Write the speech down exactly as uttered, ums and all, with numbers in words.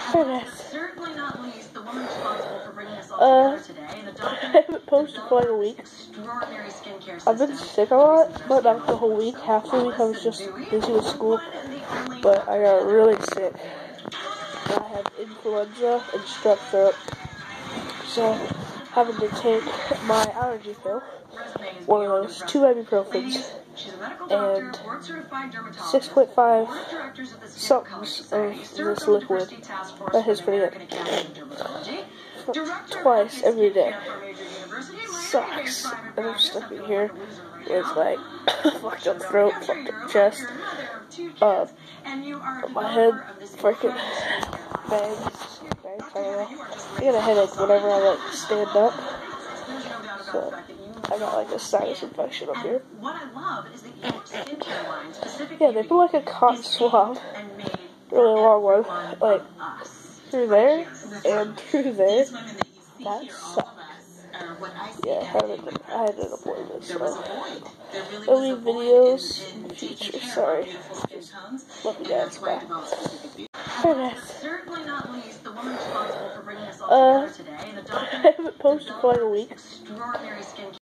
Hey Certainly not least, the woman responsible for bringing us all Uh, together today, and the I doctor haven't posted for like a week. extraordinary skincare I've been system. sick a lot, but not the whole week. Half the week I was just busy with school, but I got really sick. I had influenza and strep throat, so having to take my allergy pill, one of those, two ibuprofens, and six point five somethings of this liquid. That is pretty good. Twice every day. Sucks. And I'm stuck in here with like fucked up throat, fucked up chest, uh, my head freaking bangs, bangs, I don't know. I get a headache whenever I like stand up, so I got like a sinus infection up here. Yeah, they put like a cotton swab, really long one, like through there and through there. That sucks. Yeah, I had an, I had an appointment, so I'll leave videos in the future. Sorry. Just love you guys. Bye. Hey Uh, I haven't posted for like a week.